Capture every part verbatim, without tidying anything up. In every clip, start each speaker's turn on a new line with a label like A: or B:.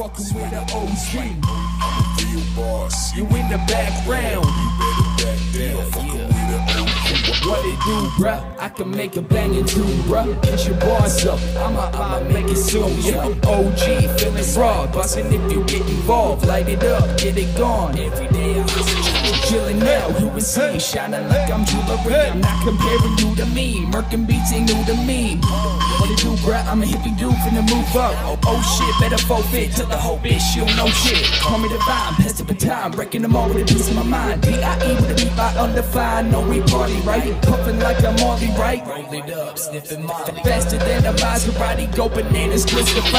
A: fucking with the O G.
B: I'm a real boss.
A: You in the background.
B: You better back down. Fucking with the O G.
A: What it do, bruh? I can make a banging tune, bruh. Kiss your boss up. I'ma, I'ma make it soon. Yeah, I'm O G, feeling raw. Bustin' if you get involved. Light it up, get it gone. Every day I'm chillin' now. You can see, shining like I'm jewelry. I'm not comparing you to me. Merkin beats ain't new to me. What it do, bruh? I'm a hippie dude finna move up. Oh, oh shit, better forfeit to the whole bitch. You don't know shit. Call me divine, pass the baton. Breaking them all with a piece of my mind. D I E with a beat by undefined. No, we party, right? Puffin' like I'm Molly, right? Roll it up, sniffing Molly. Faster than a Maserati, go bananas, twist the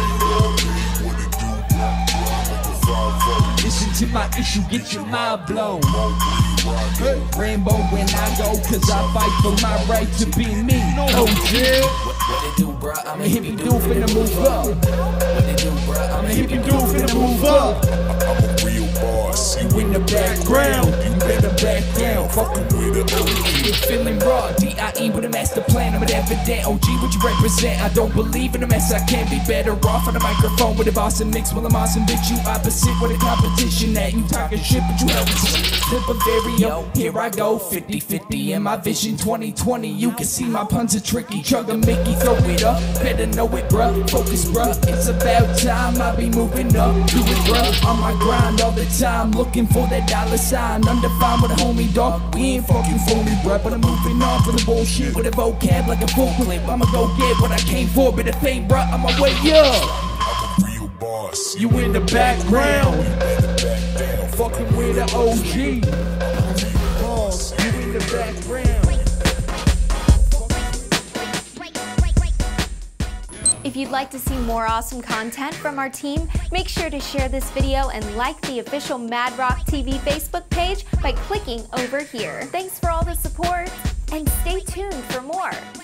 A: Listen to my issue, get your mind blown. Rainbow when I go, cause I fight for my right to be me. Oh yeah. What it do, bruh? I'm a hippie dude finna move up. What it do, bruh? I'm a hippie dude finna move up.
B: I'm a real boss.
A: You in the background, you better back down. Fucking with the O G. You're feeling raw, D I E with a master plan. I'm an evident O G, what you represent? I don't believe in a mess, I can't be better off on the microphone with a boss and mix. Well, I'm awesome, bitch, you opposite with a competition that you talking shit, but you help me. Flip a vario, here I go, fifty fifty in my vision twenty twenty. You can see my puns are tricky. Chug a Mickey, throw it up, better know it, bruh. Focus, bruh, it's about time I be moving up. Do it, bruh, on my grind all the time. Looking for that dollar sign, undefined with a homie dog. We ain't fucking phony, bruh, but I'm moving on from the bullshit with a vocab like a full clip. I'ma go get what I came for, but if ain't, bruh, I'ma way up.
B: I'm a real boss.
A: You in the background,
B: You better back down.
A: fucking with the O G. Oh, you in the background.
C: If you'd like to see more awesome content from our team, make sure to share this video and like the official MadRock T V Facebook page by clicking over here. Thanks for all the support, and stay tuned for more.